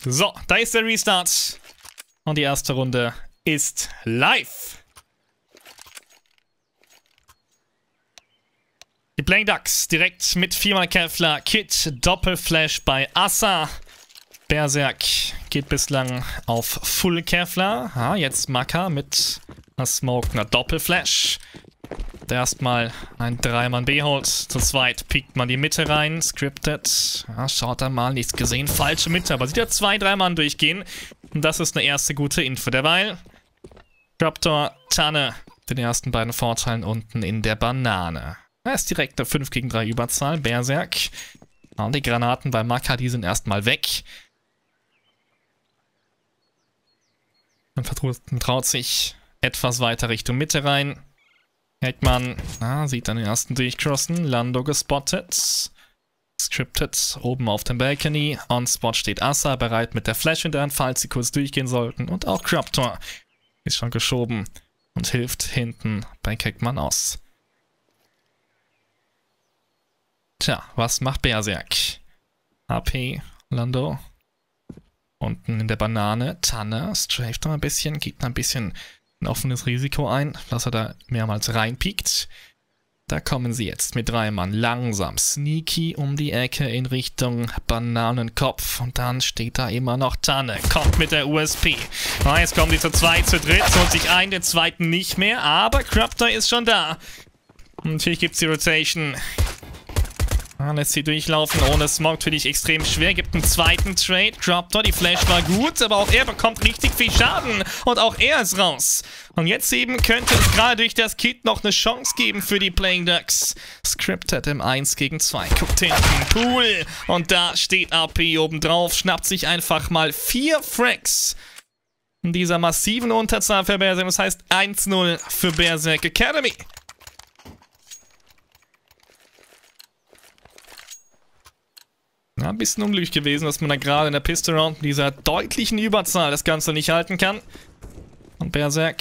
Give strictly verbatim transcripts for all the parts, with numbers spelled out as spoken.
So, da ist der Restart. Und die erste Runde ist live. Die Playing Ducks direkt mit viermal Kevlar, Kit, Doppelflash bei Assa. Berserk geht bislang auf Full Kevlar. Ah, jetzt Maka mit einer Smoke, einer Doppelflash. Der erstmal ein drei Mann B holt. Zu zweit piekt man die Mitte rein. Scripted. Ja, schaut da mal, nichts gesehen. Falsche Mitte, aber sieht ja zwei, drei Mann durchgehen. Und das ist eine erste gute Info. Derweil Raptor, Tanne, den ersten beiden Vorteilen unten in der Banane. Da ist direkt eine fünf gegen drei Überzahl. Berserk. Und die Granaten bei Maka, die sind erstmal weg. Man traut sich etwas weiter Richtung Mitte rein. Heckmann, ah, sieht dann den ersten durchcrossen. Lando gespottet. Scripted oben auf dem Balcony. On Spot steht Assa, bereit mit der Flash in der Hand, falls sie kurz durchgehen sollten. Und auch Raptor ist schon geschoben und hilft hinten bei Heckmann aus. Tja, was macht Berserk? A P, Lando. Unten in der Banane, Tanne, straft noch ein bisschen, gibt ein bisschen ein offenes Risiko ein, dass er da mehrmals reinpiekt. Da kommen sie jetzt mit drei Mann langsam, sneaky um die Ecke in Richtung Bananenkopf. Und dann steht da immer noch Tanne, kommt mit der U S P. Ah, jetzt kommen die zu zweit, zu dritt, holt sich einen, den zweiten nicht mehr, aber Raptor ist schon da. Und natürlich gibt es die Rotation. Ah, lässt sie durchlaufen, ohne Smoke natürlich extrem schwer, gibt einen zweiten Trade, Raptor, die Flash war gut, aber auch er bekommt richtig viel Schaden und auch er ist raus. Und jetzt eben könnte es gerade durch das Kit noch eine Chance geben für die Playing Ducks. Scripted im eins gegen zwei, guckt hinten, cool, und da steht A P oben drauf, schnappt sich einfach mal vier Frags in dieser massiven Unterzahl für Berserk, das heißt eins null für Berserk Academy. Ja, ein bisschen unglücklich gewesen, dass man da gerade in der Pistol Round mit dieser deutlichen Überzahl das Ganze nicht halten kann. Und Berserk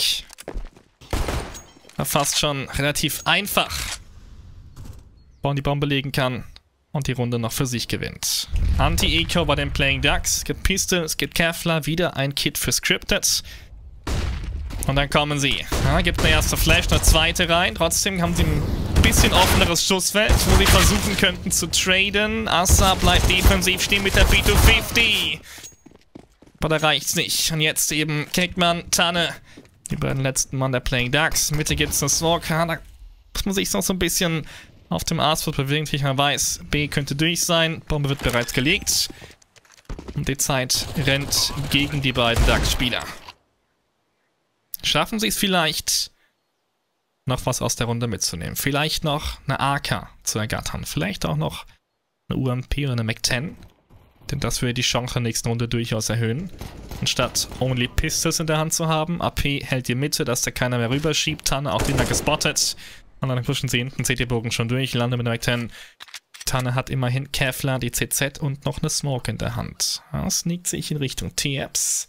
da fast schon relativ einfach die Bombe legen kann und die Runde noch für sich gewinnt. Anti-Eco bei den Playing Ducks. Es gibt Pistol, es gibt Kevlar, wieder ein Kit für Scripted. Und dann kommen sie. Ja, gibt eine erste Flash, eine zweite rein. Trotzdem haben sie ein bisschen offeneres Schussfeld, wo sie versuchen könnten zu traden. Assa bleibt defensiv stehen mit der B zwei fünfzig. Aber da reicht's nicht. Und jetzt eben Heckmann, Tanne. Die beiden letzten Mann der Playing Ducks. Mitte gibt's einen Smoker. Da muss man sich noch so ein bisschen auf dem Arsfeld bewegen, wie man weiß. B könnte durch sein. Bombe wird bereits gelegt. Und die Zeit rennt gegen die beiden Ducks-Spieler. Schaffen sie es vielleicht, noch was aus der Runde mitzunehmen. Vielleicht noch eine A K zu ergattern. Vielleicht auch noch eine U M P oder eine Mac zehn. Denn das würde die Chance der nächsten Runde durchaus erhöhen. Anstatt Only Pistols in der Hand zu haben. A P hält die Mitte, dass da keiner mehr rüberschiebt. Tanne auch den da gespottet. Und dann pushen sie hinten, C T-Bogen schon durch. Lande mit der Mac zehn. Tanne hat immerhin Kevlar, die C Z und noch eine Smoke in der Hand. Ja, sneakt sich in Richtung T-Apps.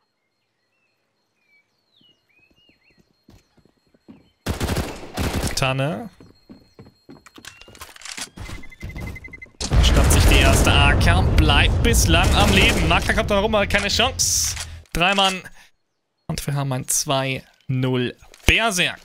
Tanne. Schnappt sich die erste A K und bleibt bislang am Leben. Maka kommt dann rum, aber keine Chance. Drei Mann. Und wir haben ein zwei null Berserk.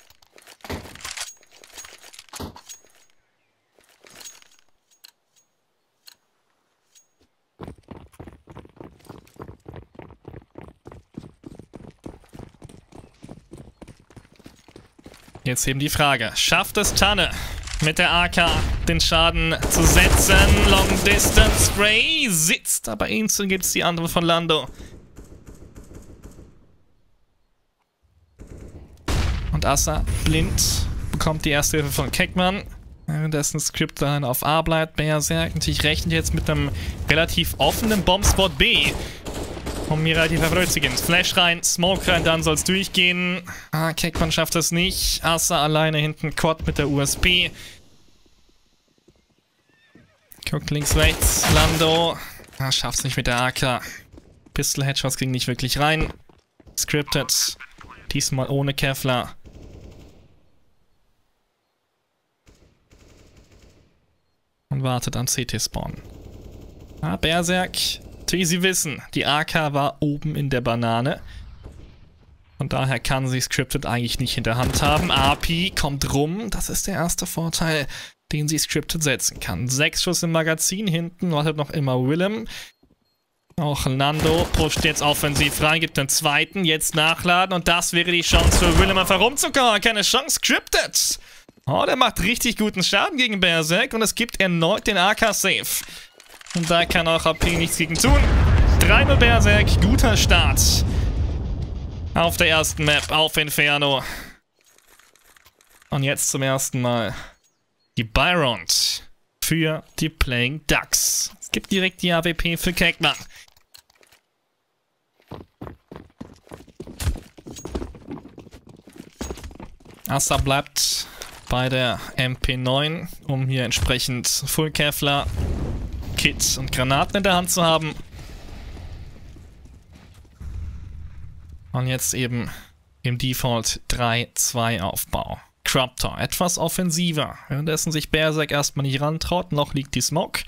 Jetzt eben die Frage, schafft es Tanne mit der A K den Schaden zu setzen? Long Distance Spray sitzt, aber instant gibt es die andere von Lando. Und Assa blind bekommt die erste Hilfe von Heckmann. Währenddessen Script dann auf A bleibt, Berserk natürlich rechnet jetzt mit einem relativ offenen Bombspot B. Um hier relativ erfreut zu gehen. Flash rein, Smoke rein, dann soll es durchgehen. Ah, Heckmann schafft das nicht. Assa alleine hinten, Quad mit der U S P. Guckt links, rechts. Lando. Ah, schafft es nicht mit der A K. Pistol Headshots ging nicht wirklich rein. Scripted. Diesmal ohne Kevlar. Und wartet am C T-Spawn. Ah, Berserk Wie Sie wissen, die A K war oben in der Banane. Von daher kann sie Scripted eigentlich nicht in der Hand haben. A P kommt rum. Das ist der erste Vorteil, den sie Scripted setzen kann. Sechs Schuss im Magazin. Hinten wartet noch immer Willem. Auch Lando pusht jetzt offensiv rein, gibt den zweiten. Jetzt nachladen und das wäre die Chance für Willem einfach rumzukommen. Keine Chance, Scripted. Oh, der macht richtig guten Schaden gegen Berserk und es gibt erneut den A K-Save. Und da kann auch A P nichts gegen tun. drei null Berserk, guter Start. Auf der ersten Map, auf Inferno. Und jetzt zum ersten Mal die Byron für die Playing Ducks. Es gibt direkt die A W P für Kekman. Assa bleibt bei der M P neun, um hier entsprechend Full Kevlar, Kit und Granaten in der Hand zu haben. Und jetzt eben im Default drei zwei Aufbau. Cruptor etwas offensiver, währenddessen sich Berserk erstmal nicht rantraut. Noch liegt die Smoke.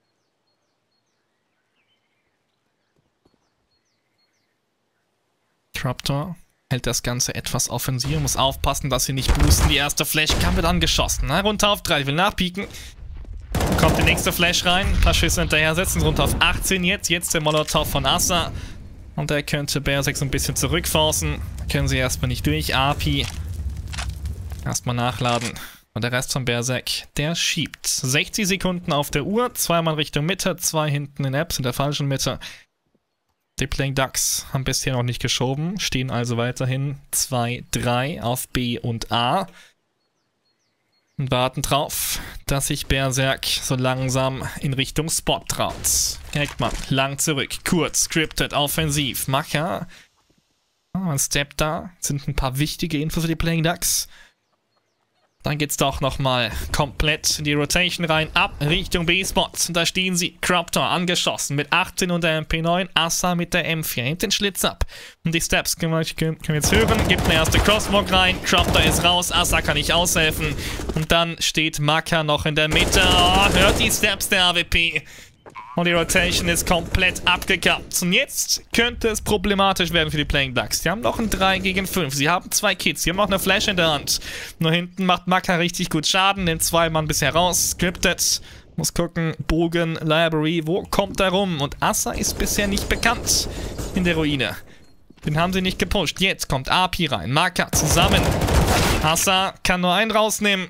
Cruptor hält das Ganze etwas offensiver, muss aufpassen, dass sie nicht boosten. Die erste Flash kam wird angeschossen. Na, runter auf drei, will nachpieken. Kommt die nächste Flash rein, ein paar Schüsse hinterher setzen, runter auf achtzehn jetzt. Jetzt der Molotov von Assa. Und der könnte Berserk so ein bisschen zurückforcen. Können sie erstmal nicht durch. A P erstmal nachladen. Und der Rest von Berserk, der schiebt. sechzig Sekunden auf der Uhr. Zweimal Richtung Mitte, zwei hinten in Apps in der falschen Mitte. Die Playing Ducks haben bisher noch nicht geschoben. Stehen also weiterhin zwei drei auf B und A. Und warten drauf, dass sich Berserk so langsam in Richtung Spot traut. Kekman, lang zurück, kurz, scripted, offensiv. Macher, oh, ein Step da, sind ein paar wichtige Infos für die Playing Ducks. Dann geht's doch nochmal komplett in die Rotation rein, ab Richtung B-Spot. Und da stehen sie, Cruptor angeschossen mit achtzehn und der M P neun, Assa mit der M vier, nimmt den Schlitz ab. Und die Steps können wir, können wir jetzt hören, gibt eine erste Crosswalk rein, Cruptor ist raus, Assa kann nicht aushelfen. Und dann steht Maka noch in der Mitte, oh, hört die Steps der A W P. Und die Rotation ist komplett abgekappt. Und jetzt könnte es problematisch werden für die Playing Ducks. Die haben noch ein drei gegen fünf. Sie haben zwei Kits. Sie haben auch eine Flash in der Hand. Nur hinten macht Maka richtig gut Schaden. Nimmt zwei Mann bisher raus. Scripted. Muss gucken. Bogen, Library. Wo kommt er rum? Und Assa ist bisher nicht bekannt in der Ruine. Den haben sie nicht gepusht. Jetzt kommt A P rein. Maka zusammen. Assa kann nur einen rausnehmen.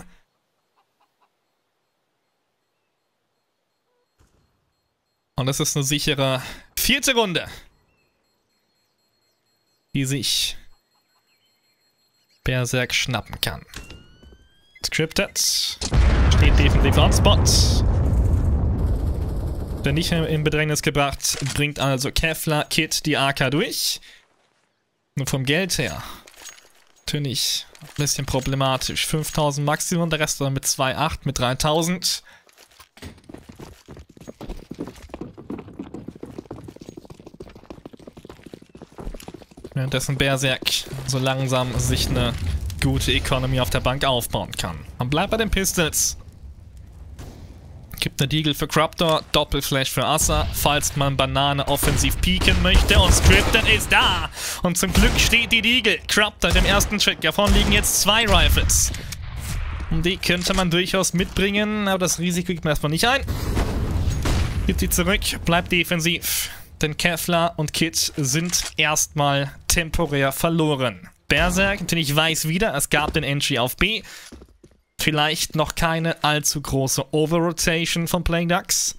Und es ist eine sichere vierte Runde, die sich Berserk schnappen kann. Scripted steht definitiv on Spot. Der nicht in Bedrängnis gebracht, bringt also Kevlar, Kit die A K durch. Nur vom Geld her natürlich ein bisschen problematisch. fünftausend Maximum, der Rest dann mit zwei Komma acht, mit dreitausend. Währenddessen Berserk so langsam sich eine gute Economy auf der Bank aufbauen kann. Man bleibt bei den Pistols. Gibt eine Deagle für Cruptor, Doppelflash für Assa, falls man Banane offensiv pieken möchte. Und Scripted ist da. Und zum Glück steht die Deagle. Cruptor dem ersten Trick. Davon liegen jetzt zwei Rifles. Und die könnte man durchaus mitbringen, aber das Risiko gibt man erstmal nicht ein. Gibt sie zurück, bleibt defensiv. Denn Kevlar und Kit sind erstmal temporär verloren. Berserk, denn ich weiß wieder, es gab den Entry auf B. Vielleicht noch keine allzu große Overrotation von Playing Ducks.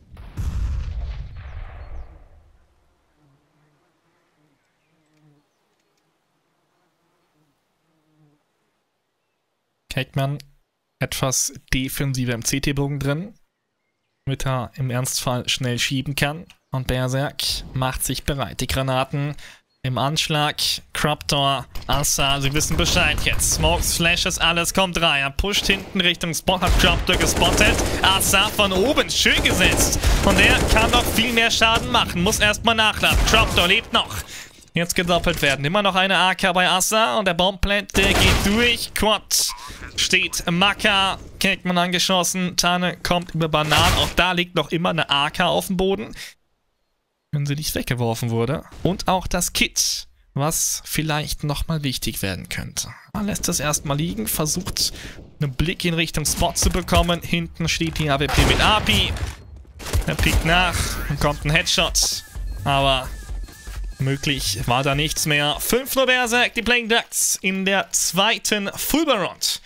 Kekman etwas defensiver im C T-Bogen drin, damit er im Ernstfall schnell schieben kann. Und Berserk macht sich bereit. Die Granaten im Anschlag. Cruptor, Assa, sie wissen Bescheid jetzt. Smokes, Flashes, alles kommt rein. Er pusht hinten Richtung Spot, hat Cruptor gespottet. Assa von oben, schön gesetzt. Und er kann noch viel mehr Schaden machen. Muss erstmal nachladen. Cruptor lebt noch. Jetzt gedoppelt werden. Immer noch eine A K bei Assa. Und der Bombplant, der geht durch. Quad steht Maka. Kekman angeschossen. Tanne kommt über Bananen. Auch da liegt noch immer eine A K auf dem Boden. wenn sie nicht weggeworfen wurde. Und auch das Kit, was vielleicht nochmal wichtig werden könnte. Man lässt das erstmal liegen, versucht einen Blick in Richtung Spot zu bekommen. Hinten steht die A W P mit A P I. Er pickt nach und kommt ein Headshot. Aber möglich war da nichts mehr. fünf null Berserk, die Playing Ducks in der zweiten Fullbar Round.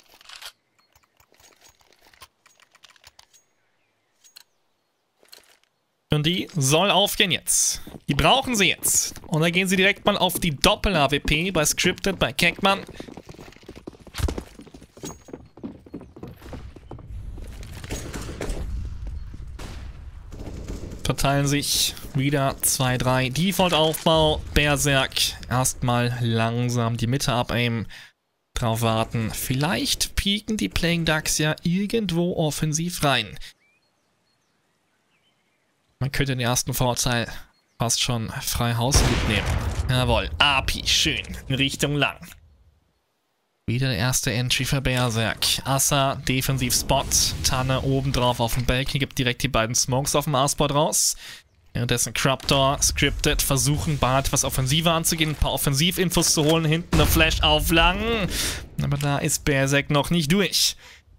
Und die soll aufgehen jetzt. Die brauchen sie jetzt. Und da gehen sie direkt mal auf die Doppel-A W P bei Scripted, bei Keckmann. Verteilen sich wieder zwei drei. Default-Aufbau, Berserk. Erstmal langsam die Mitte abaimen. Drauf warten. Vielleicht pieken die Playing Ducks ja irgendwo offensiv rein. Man könnte den ersten Vorteil fast schon frei Haus mitnehmen. Jawohl, A P I, schön, in Richtung lang. Wieder der erste Entry für Berserk. Assa, Defensiv-Spot. Tanne obendrauf auf dem Balken, gibt direkt die beiden Smokes auf dem A-Spot raus. Währenddessen Craptor, Scripted, versuchen bald etwas offensiver anzugehen, ein paar Offensivinfos zu holen. Hinten eine Flash auf lang. Aber da ist Berserk noch nicht durch.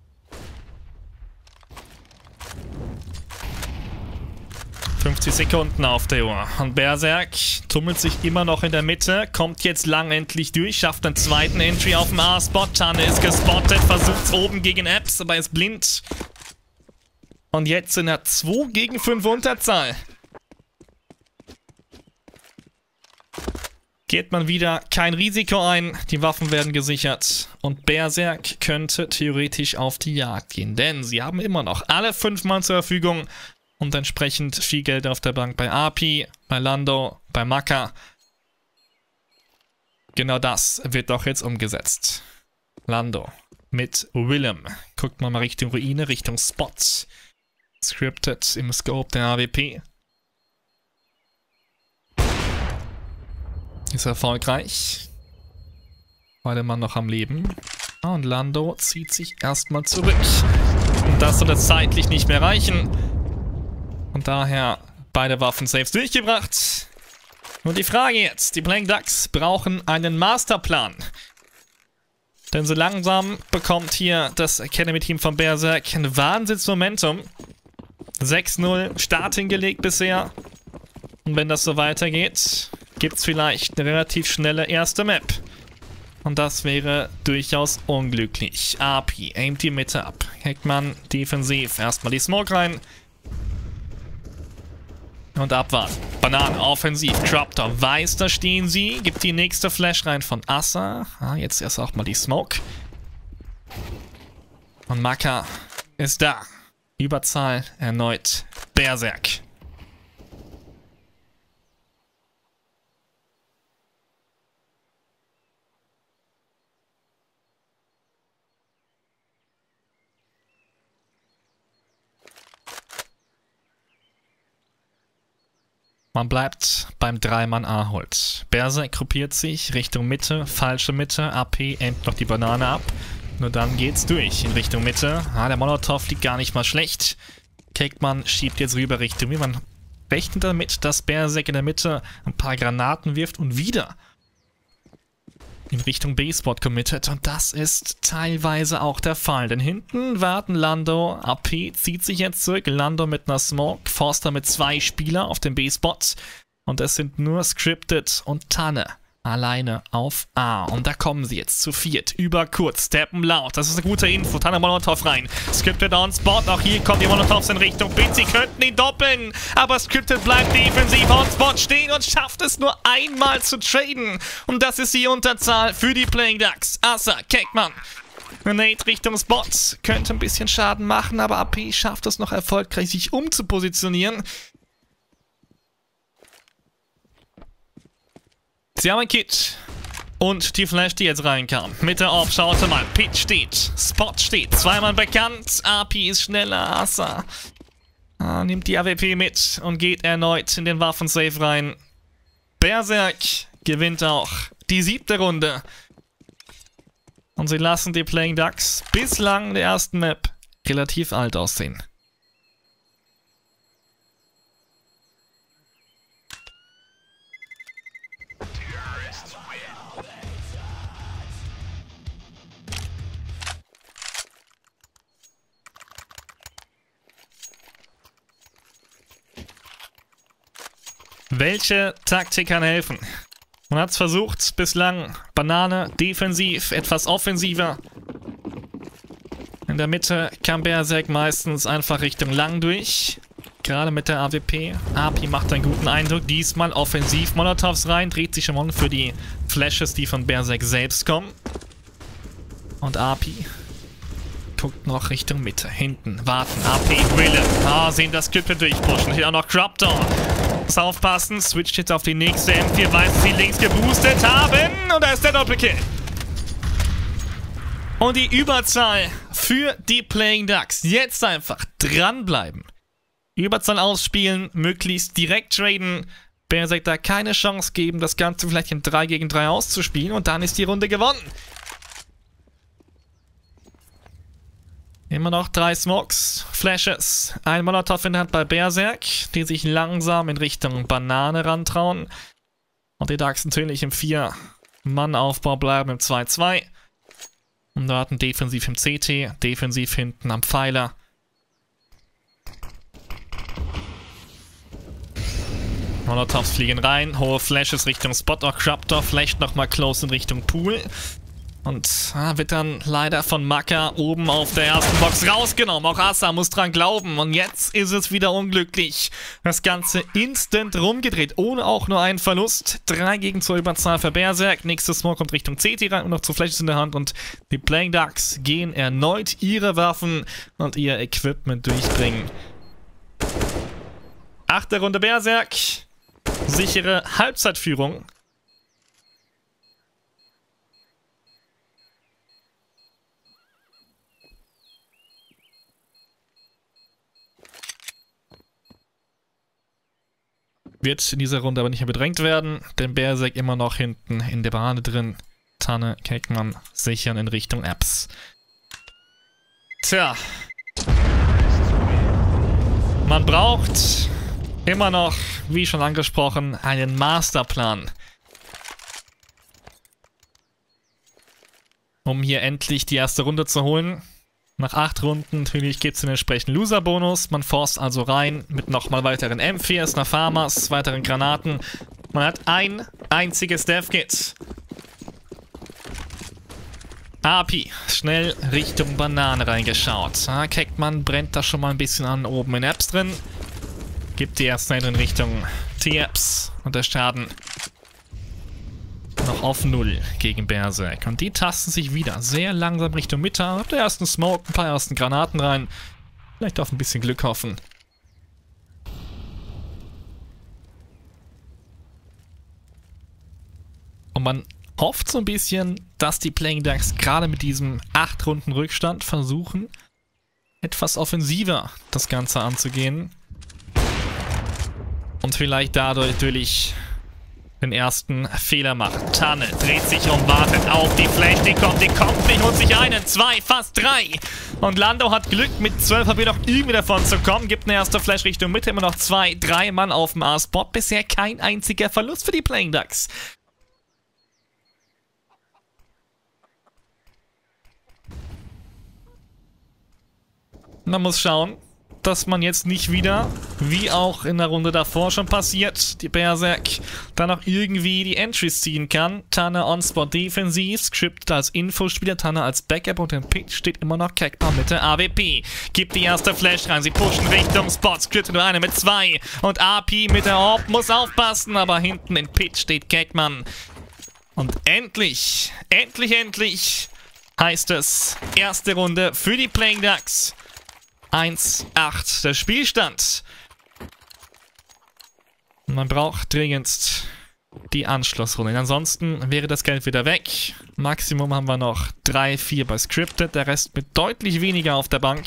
fünfzig Sekunden auf der Uhr. Und Berserk tummelt sich immer noch in der Mitte, kommt jetzt lang endlich durch, schafft einen zweiten Entry auf dem A-Spot. Tanne ist gespottet, versucht es oben gegen Apps, aber ist blind. Und jetzt in der zwei gegen fünf Unterzahl. Geht man wieder kein Risiko ein, die Waffen werden gesichert. Und Berserk könnte theoretisch auf die Jagd gehen, denn sie haben immer noch alle fünf Mann zur Verfügung. Und entsprechend viel Geld auf der Bank bei A P I, bei Lando, bei Maka. Genau das wird doch jetzt umgesetzt. Lando mit Willem. Guckt man mal Richtung Ruine, Richtung Spot. Scripted im Scope der A W P. Ist erfolgreich. Beide Mann noch am Leben. Und Lando zieht sich erstmal zurück. Und das soll das zeitlich nicht mehr reichen. Und daher beide Waffen selbst durchgebracht. Und die Frage jetzt, die Playing Ducks brauchen einen Masterplan. Denn so langsam bekommt hier das Academy-Team von Berserk ein Wahnsinnsmomentum. sechs null Start hingelegt bisher. Und wenn das so weitergeht, gibt es vielleicht eine relativ schnelle erste Map. Und das wäre durchaus unglücklich. A P I aimt die Mitte ab. Heckmann defensiv. Erstmal die Smoke rein. Und abwarten. Bananen, offensiv. Craptor weiß, da stehen sie. Gibt die nächste Flash rein von Assa. Ah, jetzt erst auch mal die Smoke. Und Maka ist da. Überzahl erneut Berserk. Man bleibt beim drei Mann A-Holz. Berserk gruppiert sich Richtung Mitte, falsche Mitte, A P aimt noch die Banane ab. Nur dann geht's durch in Richtung Mitte. Ah, der Molotov liegt gar nicht mal schlecht. Keckmann schiebt jetzt rüber Richtung Mitte. Man rechnet damit, dass Berserk in der Mitte ein paar Granaten wirft und wieder in Richtung B-Spot committed. Und das ist teilweise auch der Fall. Denn hinten warten Lando. A P zieht sich jetzt zurück. Lando mit einer Smoke. Forster mit zwei Spieler auf dem B-Spot. Und es sind nur Scripted und Tanne alleine auf A. Und da kommen sie jetzt zu viert. Über kurz. Steppen laut. Das ist eine gute Info. Tanne Molotov rein. Scripted on Spot. Auch hier kommen die Molotovs in Richtung B. Sie könnten ihn doppeln. Aber Scripted bleibt defensiv on Spot stehen und schafft es nur einmal zu traden. Und das ist die Unterzahl für die Playing Ducks. Assa, Keckmann. Nate Richtung Spot. Könnte ein bisschen Schaden machen, aber A P schafft es noch erfolgreich, sich umzupositionieren. Sie haben ein Kit. Und die Flash, die jetzt reinkam. Mitte auf, schaute mal. Pitch steht. Spot steht. Zweimal bekannt. A P ist schneller. Assa. Ah, nimmt die A W P mit und geht erneut in den Waffensafe rein. Berserk gewinnt auch die siebte Runde. Und sie lassen die Playing Ducks bislang in der ersten Map relativ alt aussehen. Welche Taktik kann helfen? Man hat es versucht bislang. Banane, defensiv, etwas offensiver. In der Mitte kann Berserk meistens einfach Richtung lang durch. Gerade mit der A W P. A P I macht einen guten Eindruck. Diesmal offensiv Molotovs rein. Dreht sich schon mal für die Flashes, die von Berserk selbst kommen. Und A P I guckt noch Richtung Mitte. Hinten. Warten. A P I Wille. Ah, sehen das Klippe durchpushen. Hier auch noch Craptor. Muss aufpassen. Switcht jetzt auf die nächste M vier. Weiß, dass sie links geboostet haben. Und da ist der Doppelkill. Und die Überzahl für die Playing Ducks. Jetzt einfach dranbleiben. Überzahl ausspielen, möglichst direkt traden. Berserk da keine Chance geben, das Ganze vielleicht in drei gegen drei auszuspielen. Und dann ist die Runde gewonnen. Immer noch drei Smokes, Flashes. Ein Molotov in der Hand bei Berserk, die sich langsam in Richtung Banane rantrauen. Und die Ducks natürlich im vier Mann Aufbau bleiben im zwei zwei. Und warten defensiv im C T, defensiv hinten am Pfeiler. Molotovs fliegen rein, hohe Flashes Richtung Spot, auch Craptor flasht nochmal close in Richtung Pool. Und ah, wird dann leider von Maka oben auf der ersten Box rausgenommen. Auch Asa muss dran glauben. Und jetzt ist es wieder unglücklich. Das Ganze instant rumgedreht, ohne auch nur einen Verlust. drei gegen zwei Überzahl für Berserk. Nächstes Smoke kommt Richtung C T rein und noch zu Flashes in der Hand. Und die Playing Ducks gehen erneut ihre Waffen und ihr Equipment durchbringen. Achte Runde Berserk. Sichere Halbzeitführung. Wird in dieser Runde aber nicht mehr bedrängt werden, denn Berserk immer noch hinten in der Bahn drin. Tanne, Keckmann sichern in Richtung Apps. Tja. Man braucht immer noch, wie schon angesprochen, einen Masterplan. Um hier endlich die erste Runde zu holen. Nach acht Runden natürlich gibt es den entsprechenden Loser-Bonus. Man forst also rein mit nochmal weiteren M viers, einer Farmers, weiteren Granaten. Man hat ein einziges Dev-Kit. A P I, schnell Richtung Banane reingeschaut. Ah, Keckmann brennt da schon mal ein bisschen an, oben in Apps drin. Gibt die ersten in Richtung T-Apps und der Schaden noch auf null gegen Berserk. Und die tasten sich wieder sehr langsam Richtung Mitte. Ab der ersten Smoke, ein paar ersten Granaten rein. Vielleicht auf ein bisschen Glück hoffen. Und man hofft so ein bisschen, dass die Playing Ducks gerade mit diesem acht Runden Rückstand versuchen, etwas offensiver das Ganze anzugehen. Und vielleicht dadurch natürlich den ersten Fehler macht. Tanne dreht sich um, wartet auf die Flash, die kommt, die kommt nicht, holt sich einen, zwei, fast drei. Und Lando hat Glück, mit zwölf H P noch irgendwie davon zu kommen, gibt eine erste Flash Richtung Mitte, immer noch zwei, drei Mann auf dem A-Spot. Bisher kein einziger Verlust für die Playing Ducks. Man muss schauen, dass man jetzt nicht wieder, wie auch in der Runde davor schon passiert, die Berserk dann auch irgendwie die Entries ziehen kann. Tanne on-spot defensiv, scriptet als Infospieler, Tanne als Backup und im Pitch steht immer noch Keckmann mit der A W P. Gibt die erste Flash rein, sie pushen Richtung Spot, scriptet nur eine mit zwei und A P mit der Orb muss aufpassen, aber hinten im Pitch steht Keckmann. Und endlich, endlich, endlich heißt es, erste Runde für die Playing Ducks. eins acht der Spielstand. Man braucht dringendst die Anschlussrunde. Ansonsten wäre das Geld wieder weg. Maximum haben wir noch drei, vier bei Scripted. Der Rest mit deutlich weniger auf der Bank.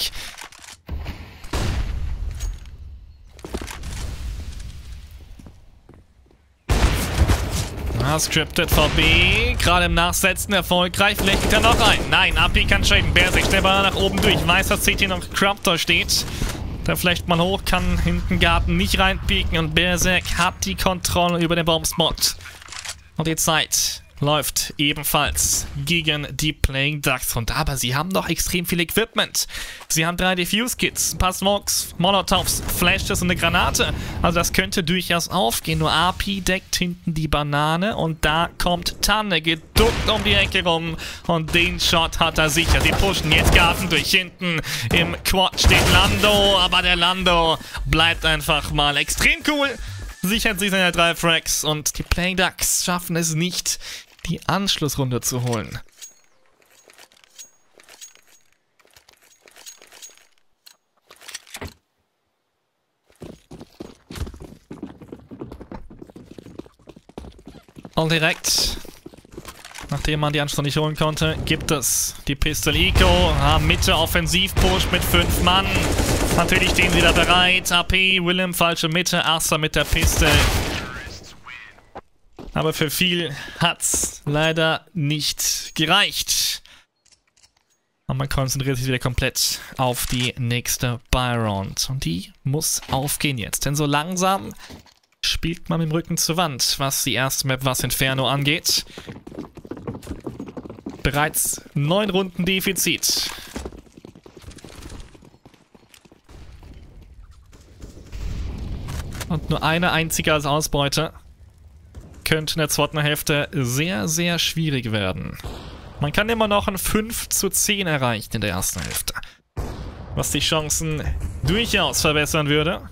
Ah, Scripted V B, gerade im Nachsetzen erfolgreich. Vielleicht geht er noch ein. Nein, A P kann traden. Berserk schnell nach oben durch. Weiß, dass C T noch Craptor steht. Da vielleicht mal hoch, kann hinten Garten nicht reinpieken. Und Berserk hat die Kontrolle über den Bombspot. Und die Zeit läuft ebenfalls gegen die Playing Ducks runter. Aber sie haben noch extrem viel Equipment. Sie haben drei Diffuse-Kits, ein paar Smokes, Molotovs, Flashes und eine Granate. Also das könnte durchaus aufgehen. Nur A P deckt hinten die Banane und da kommt Tanne geduckt um die Ecke rum. Und den Shot hat er sicher. Sie pushen jetzt Garten durch hinten. Im Quad steht Lando, aber der Lando bleibt einfach mal extrem cool. Sichert sich seine drei Frags und die Playing Ducks schaffen es nicht, die Anschlussrunde zu holen. Und direkt, nachdem man die Anschluss nicht holen konnte, gibt es die Pistol Eco. Ah, Mitte Offensiv-Push mit fünf Mann. Natürlich stehen sie da bereit. A P, Willem, falsche Mitte, Asa mit der Pistol. Aber für viel hat's leider nicht gereicht. Und man konzentriert sich wieder komplett auf die nächste Buy-Round. Und die muss aufgehen jetzt. Denn so langsam spielt man mit dem Rücken zur Wand, was die erste Map, was Inferno angeht. Bereits neun Runden Defizit. Und nur eine einzige als Ausbeute könnte in der zweiten Hälfte sehr, sehr schwierig werden. Man kann immer noch ein fünf zu zehn erreichen in der ersten Hälfte. Was die Chancen durchaus verbessern würde.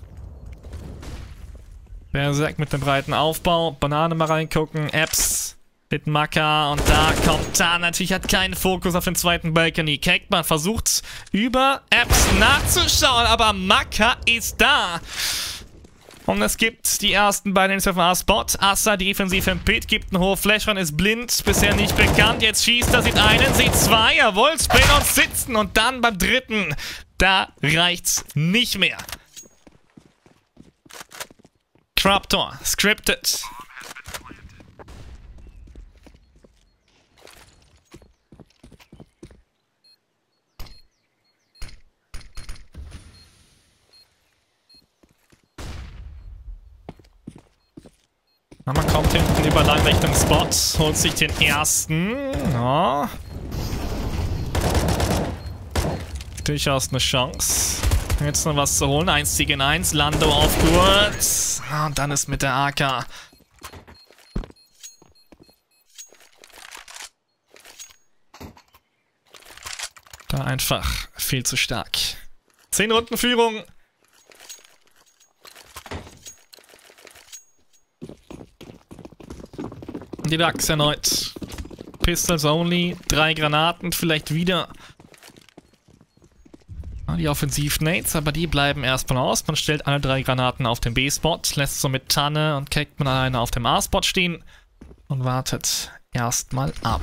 Berserk mit dem breiten Aufbau. Banane mal reingucken. Apps mit Maka. Und da kommt da. Natürlich hat keinen Fokus auf den zweiten Balcony. Kekman versucht über Apps nachzuschauen. Aber Maka ist da. Und es gibt die ersten beiden auf dem A-Spot. Asa defensiv im Pit, gibt einen hohen Flash ran, ist blind, bisher nicht bekannt. Jetzt schießt er, sieht einen, sieht zwei, jawohl, Spin und sitzen. Und dann beim dritten, da reicht's nicht mehr. Craptor, scripted. Man kommt hinten über lang Richtung Spot, holt sich den ersten. Ja. Durchaus eine Chance. Jetzt noch was zu holen. eins gegen eins. Lando auf kurz. Und dann ist mit der A K. Da einfach viel zu stark. zehn Runden Führung. Die Ducks erneut. Pistols only. Drei Granaten. Vielleicht wieder die Offensiv-Nades, aber die bleiben erstmal aus. Man stellt alle drei Granaten auf den B-Spot, lässt somit Tanne und Kekman alleine auf dem A-Spot stehen und wartet erstmal ab.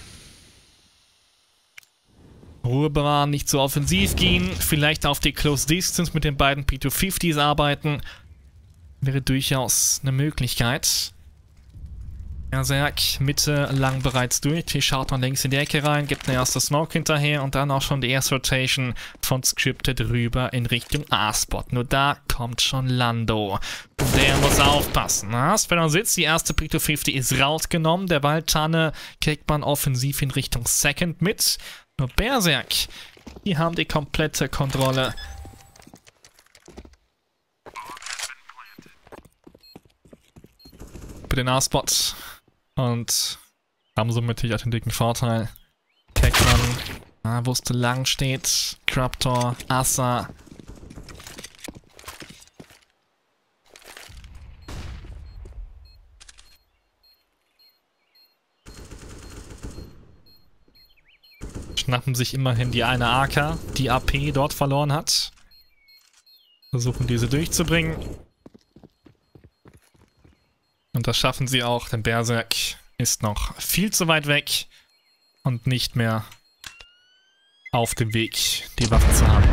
Ruhe bewahren, nicht zu offensiv gehen, vielleicht auf die Close Distance mit den beiden P zweihundertfünfzigs arbeiten. Wäre durchaus eine Möglichkeit. Berserk, Mitte lang bereits durch. Hier schaut man links in die Ecke rein, gibt eine erste Smoke hinterher und dann auch schon die erste Rotation von Scripted rüber in Richtung A-Spot. Nur da kommt schon Lando. Der muss aufpassen. Na, Spencer sitzt, die erste P zweihundertfünfzig ist rausgenommen. Derweil Tanne kriegt man offensiv in Richtung Second mit. Nur Berserk, die haben die komplette Kontrolle. Bei den A-Spot. Und haben somit natürlich auch den dicken Vorteil. Kekman, ah, wusste lang steht. Craptor, Asa. Schnappen sich immerhin die eine A K, die A P dort verloren hat. Versuchen diese durchzubringen. Und das schaffen sie auch, denn Berserk ist noch viel zu weit weg und nicht mehr auf dem Weg, die Waffe zu haben.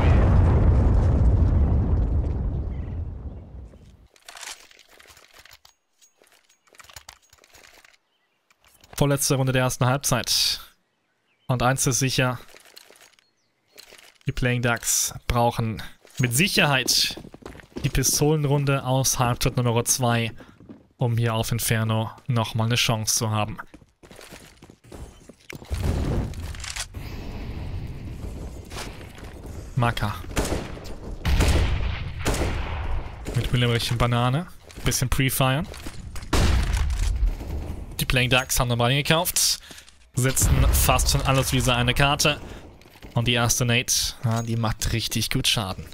Vorletzte Runde der ersten Halbzeit. Und eins ist sicher, die Playing Ducks brauchen mit Sicherheit die Pistolenrunde aus Halbzeit Nummer zwei, um hier auf Inferno nochmal eine Chance zu haben. Maka. Mit William Richtung Banane. Bisschen pre-firen. Die Playing Ducks haben nochmal gekauft. Setzen fast schon alles wie so eine Karte. Und die erste Nate, ja, die macht richtig gut Schaden.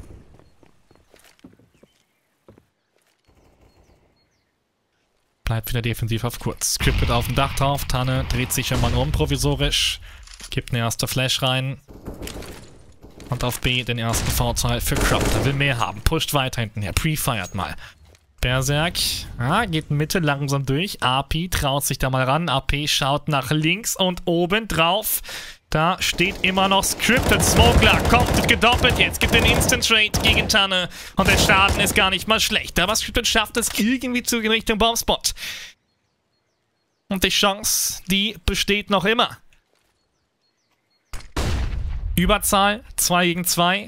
Bleibt wieder defensiv auf kurz. Scripted auf dem Dach drauf. Tanne dreht sich schon mal um provisorisch. Gibt eine erste Flash rein. Und auf B den ersten Vorteil für Crop. Der will mehr haben. Pusht weiter hinten her. Pre-fired mal. Berserk. Ah, geht Mitte langsam durch. A P traut sich da mal ran. A P schaut nach links und oben drauf. Da steht immer noch Scripted. Smokeler kommt gedoppelt. Jetzt gibt den Instant Trade gegen Tanne. Und der Schaden ist gar nicht mal schlecht. Aber Scripted schafft es irgendwie zu in Richtung Bombspot. Und die Chance, die besteht noch immer. Überzahl. zwei gegen zwei.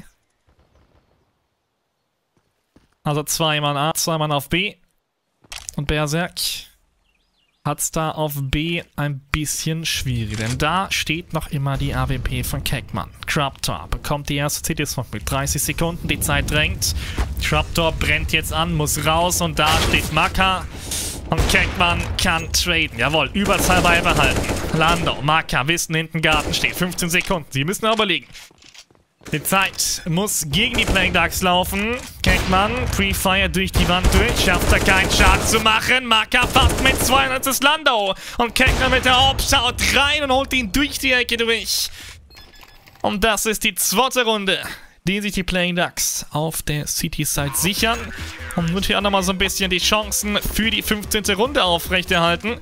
Also zwei Mann A, zwei Mann auf B. Und Berserk hat es da auf B ein bisschen schwierig. Denn da steht noch immer die A W P von Kekman. Craptor bekommt die erste C T-Smoke mit dreißig Sekunden. Die Zeit drängt. Craptor brennt jetzt an, muss raus. Und da steht Maka. Und Kekman kann traden. Jawohl, Überzahl beibehalten. Lando, Maka, wissen, hinten Garten steht. fünfzehn Sekunden. Sie müssen aber liegen. Die Zeit muss gegen die Playing Ducks laufen. Kekman, Pre-Fire durch die Wand durch. Schafft er keinen Schaden zu machen. Maka fast mit zweihundert ist Lando. Und Kekman mit der Op schaut rein und holt ihn durch die Ecke durch. Und das ist die zweite Runde, die sich die Playing Ducks auf der City-Side sichern. Und wird hier auch nochmal so ein bisschen die Chancen für die fünfzehnte Runde aufrechterhalten.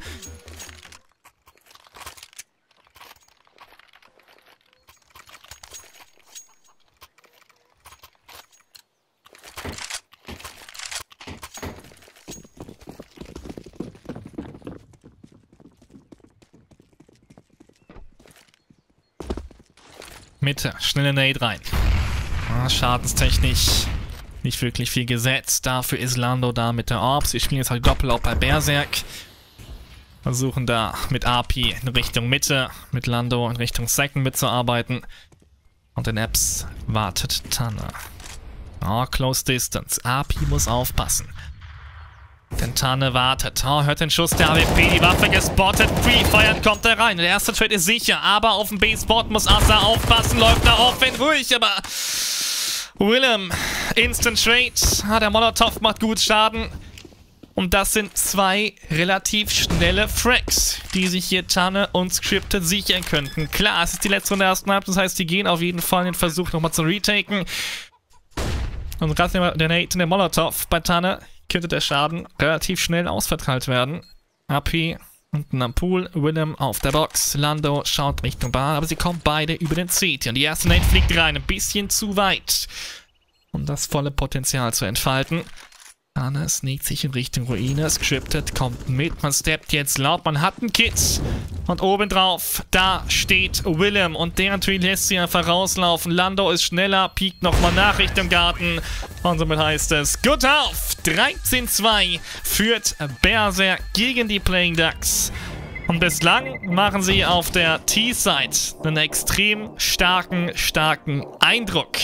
Mitte, schnelle Nade rein. Ah, schadenstechnisch nicht wirklich viel gesetzt. Dafür ist Lando da mit der Orbs. Wir spielen jetzt halt Doppel auch bei Berserk. Versuchen da mit A P in Richtung Mitte, mit Lando in Richtung Second mitzuarbeiten. Und in Apps wartet Tanne. Oh, Close Distance. A P muss aufpassen. Denn Tanne wartet. Oh, hört den Schuss der A W P. Die Waffe gespottet. Pre-Fire kommt er rein. Der erste Trade ist sicher. Aber auf dem B-Spot muss Asa aufpassen. Läuft da offen ruhig. Aber Willem, Instant Trade. Ah, der Molotov macht gut Schaden. Und das sind zwei relativ schnelle Frags, die sich hier Tanne und Scripted sichern könnten. Klar, es ist die letzte Runde der ersten Halbzeit. Das heißt, die gehen auf jeden Fall in den Versuch nochmal zu retaken. Und gerade der Nate und der Molotov bei Tanne könnte der Schaden relativ schnell ausverteilt werden. A P unten am Pool, Willem auf der Box, Lando schaut Richtung Bar, aber sie kommen beide über den C T. Und die erste Nate fliegt rein, ein bisschen zu weit, um das volle Potenzial zu entfalten. Tanne sneakt sich in Richtung Ruine, Scripted kommt mit, man steppt jetzt laut, man hat einen Kit. Und obendrauf, da steht Willem und der natürlich lässt sie einfach rauslaufen. Lando ist schneller, piekt nochmal nach Richtung Garten. Und somit heißt es, gut auf! dreizehn zwei führt Berserk gegen die Playing Ducks. Und bislang machen sie auf der T-Side einen extrem starken, starken Eindruck.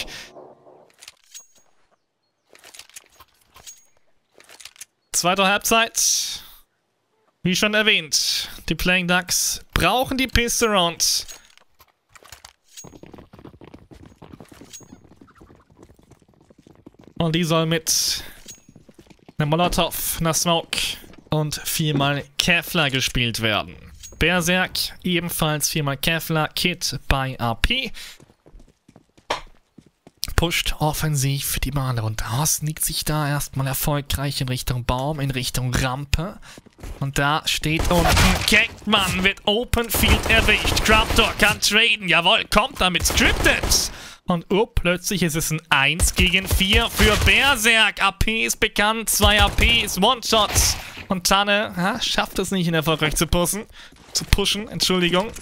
Zweite Halbzeit. Wie schon erwähnt, die Playing Ducks brauchen die Pistol Round. Und die soll mit einem Molotov, einer Smoke und viermal Kevlar gespielt werden. Berserk ebenfalls viermal Kevlar, Kit bei A P. Pusht offensiv die Bahn runter. Sneakt sich da erstmal erfolgreich in Richtung Baum, in Richtung Rampe. Und da steht unten Kekman, wird Open Field erwischt. Craptor kann traden, jawohl, kommt damit Scripted. Und oh, plötzlich ist es ein eins gegen vier für Berserk. A P ist bekannt, zwei A P ist One-Shot. Und Tanne ha, schafft es nicht, ihn erfolgreich zu pushen. Zu pushen, Entschuldigung.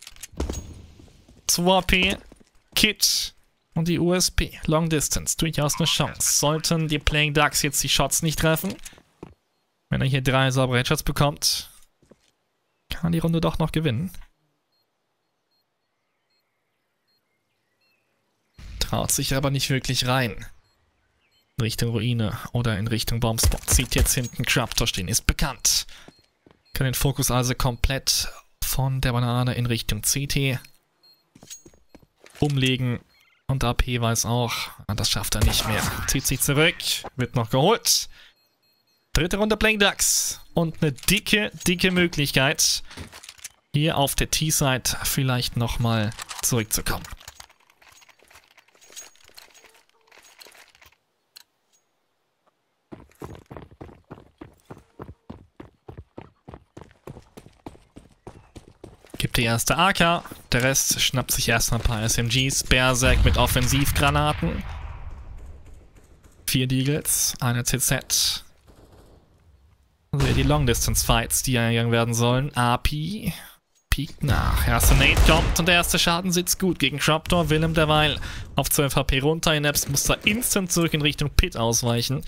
zwei A P, Kit. Und die U S P, Long Distance, durchaus eine Chance. Sollten die Playing Ducks jetzt die Shots nicht treffen, wenn er hier drei saubere Headshots bekommt, kann die Runde doch noch gewinnen. traut sich aber nicht wirklich rein. In Richtung Ruine oder in Richtung Bombspot. Sieht jetzt hinten Craptor stehen, ist bekannt. Kann den Fokus also komplett von der Banane in Richtung C T umlegen. Und A P weiß auch, das schafft er nicht mehr. Zieht sich zurück, wird noch geholt. Dritte Runde Playing Ducks. Und eine dicke, dicke Möglichkeit, hier auf der T-Side vielleicht nochmal zurückzukommen. Gibt die erste A K, der Rest schnappt sich erstmal ein paar S M Gs, Berserk mit Offensivgranaten. Vier Deagles, eine C Z. Also die Long-Distance-Fights, die eingegangen werden sollen. A P piekt nach. Erster Nade kommt und der erste Schaden sitzt gut gegen Craptor. Willem derweil auf zwölf H P runter. Inaps muss da instant zurück in Richtung Pit ausweichen.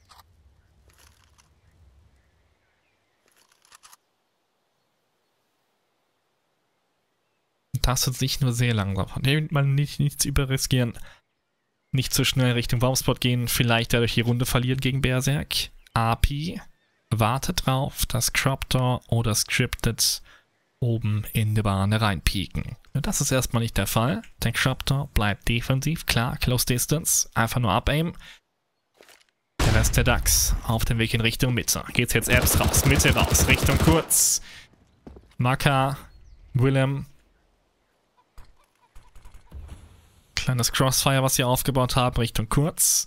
Das wird nicht nur sehr langsam. Man nicht nichts überriskieren. Nicht zu schnell Richtung Bombspot gehen. Vielleicht dadurch die Runde verlieren gegen Berserk. A P wartet drauf, dass Craptor oder Scripted oben in die Bahn reinpieken. Das ist erstmal nicht der Fall. Der Craptor bleibt defensiv. Klar, Close Distance. Einfach nur abaimen. Der Rest der Ducks auf dem Weg in Richtung Mitte. Geht's jetzt Apps raus, Mitte raus, Richtung Kurz. Maka, Willem. Kleines Crossfire, was sie aufgebaut haben, Richtung Kurz.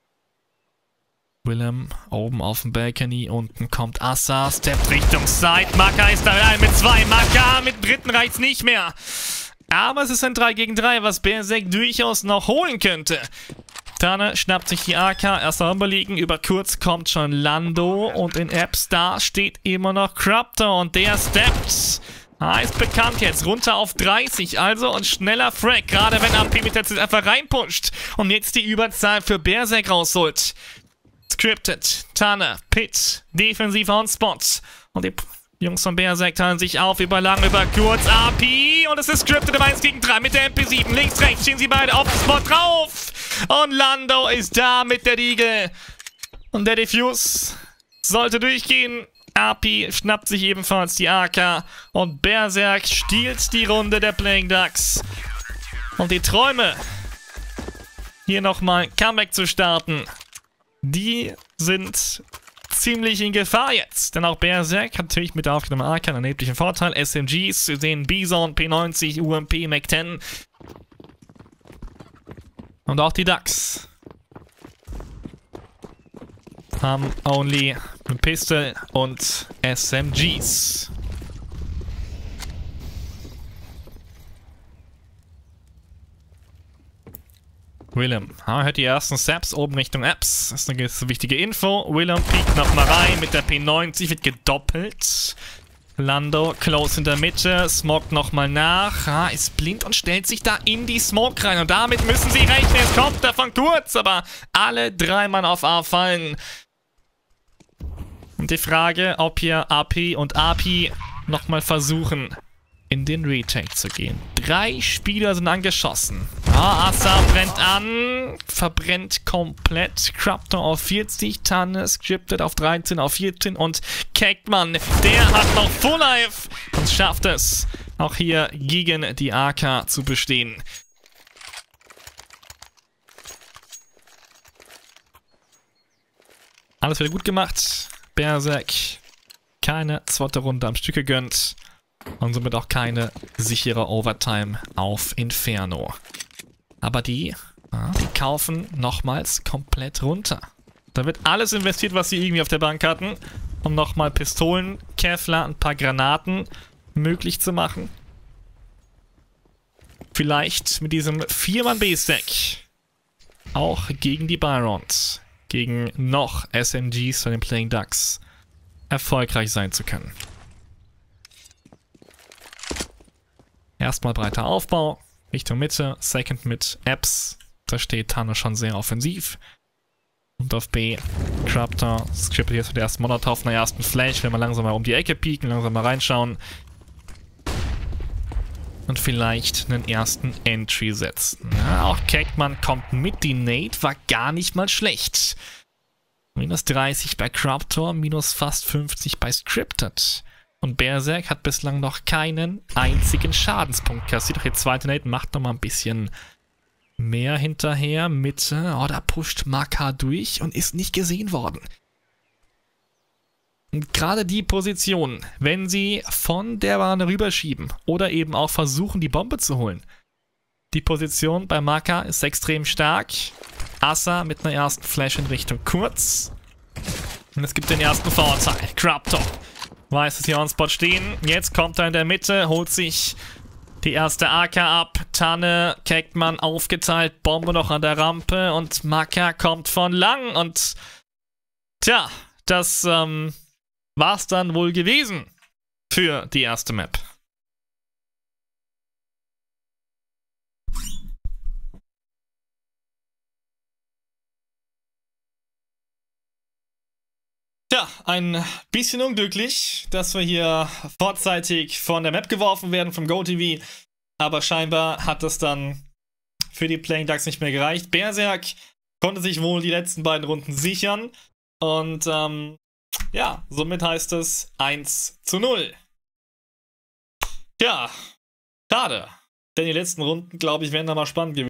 Willem oben auf dem Balcony, unten kommt Assa, steppt Richtung Side. Maka ist da rein mit zwei. Maka mit dem dritten reicht's nicht mehr. Aber es ist ein drei gegen drei, was Berserk durchaus noch holen könnte. Tanne schnappt sich die A K, erster Bomber liegen, über Kurz kommt schon Lando und in Apps da steht immer noch Craptor und der steppt. Ah, ist bekannt jetzt, runter auf dreißig, also ein schneller Frag, gerade wenn A P mit der Z einfach reinpusht und jetzt die Überzahl für Berserk rausholt. Scripted, Tanne, Pit, defensiv on Spot und die Jungs von Berserk teilen sich auf über lang, über kurz, A P und es ist Scripted im eins gegen drei mit der M P sieben, links, rechts stehen sie beide auf dem Spot drauf und Lando ist da mit der Diegel und der Diffuse sollte durchgehen. A P schnappt sich ebenfalls die A K und Berserk stiehlt die Runde der Playing Ducks. Und die Träume, hier nochmal Comeback zu starten, die sind ziemlich in Gefahr jetzt. Denn auch Berserk hat natürlich mit der aufgenommenen A K einen erheblichen Vorteil. S M Gs, wir sehen Bison, P neunzig, U M P, Mac zehn. Und auch die Ducks haben only Pistol und S M Gs. Willem, ah, hört die ersten Steps oben Richtung Apps. Das ist eine gewisse wichtige Info. Willem piekt nochmal rein mit der P neunzig, wird gedoppelt. Lando close in der Mitte, smoked nochmal nach. Ah, ist blind und stellt sich da in die Smoke rein. Und damit müssen sie rechnen. Es kommt davon kurz, aber alle drei Mann auf A fallen. Und die Frage, ob hier A P und A P nochmal versuchen, in den Retake zu gehen. Drei Spieler sind angeschossen. Ah, Assa brennt an, verbrennt komplett. Craptor auf vierzig, Tanne, Scripted auf dreizehn, auf vierzehn und Kekman, der hat noch Full Life und schafft es, auch hier gegen die A K zu bestehen. Alles wieder gut gemacht. Berserk keine zweite Runde am Stück gegönnt und somit auch keine sichere Overtime auf Inferno. Aber die, ah, die kaufen nochmals komplett runter. Da wird alles investiert, was sie irgendwie auf der Bank hatten, um nochmal Pistolen, Kevlar, ein paar Granaten möglich zu machen. Vielleicht mit diesem vier Mann B-Stack auch gegen die Byrons, gegen noch S M Gs von den Playing Ducks erfolgreich sein zu können. Erstmal breiter Aufbau, Richtung Mitte, Second mit Apps. Da steht Tanne schon sehr offensiv. Und auf B, Craptor, Scripted jetzt für den ersten Molotov, in der ersten Flash, wenn wir langsam mal um die Ecke pieken, langsam mal reinschauen. und vielleicht einen ersten Entry setzen. Ja, auch Kekman kommt mit, die Nate war gar nicht mal schlecht. Minus dreißig bei Craptor, minus fast fünfzig bei Scripted. Und Berserk hat bislang noch keinen einzigen Schadenspunkt kassiert. Doch die zweite Nate macht nochmal ein bisschen mehr hinterher. Mitte, oh, da pusht Maka durch und ist nicht gesehen worden. Und gerade die Position, wenn sie von der Bahn rüberschieben oder eben auch versuchen, die Bombe zu holen. Die Position bei Maka ist extrem stark. Assa mit einer ersten Flash in Richtung Kurz. Und es gibt den ersten Vorteil. Craptor weiß, dass sie on Spot stehen. Jetzt kommt er in der Mitte, holt sich die erste A K ab. Tanne, Kekman aufgeteilt, Bombe noch an der Rampe und Maka kommt von lang. Und tja, das ähm, war's dann wohl gewesen für die erste Map. Ja, ein bisschen unglücklich, dass wir hier vorzeitig von der Map geworfen werden vom GoTV, aber scheinbar hat das dann für die Playing Ducks nicht mehr gereicht. Berserk konnte sich wohl die letzten beiden Runden sichern und ähm, ja, somit heißt es eins zu null. Ja, schade, denn die letzten Runden, glaube ich, wären da mal spannend gewesen.